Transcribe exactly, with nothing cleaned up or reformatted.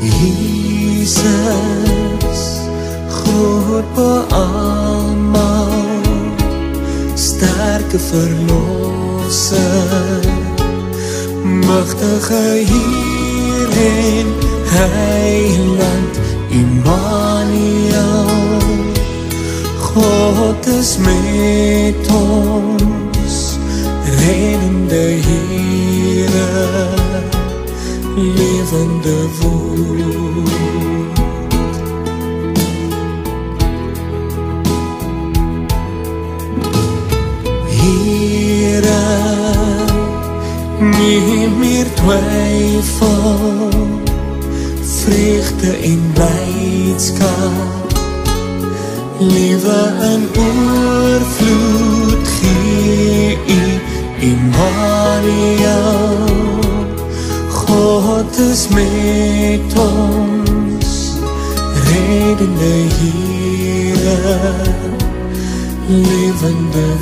Jesus, groot bo almal, sterke verlosser, magtige Heer en Heiland, Immanuel, God is met ons, reddende Heere, levende woord. Heere, nie meer twyfel, vreugde en blydskap, lewe in oorvloed gee U, Immanuel, God is met ons, reddende Heere, levende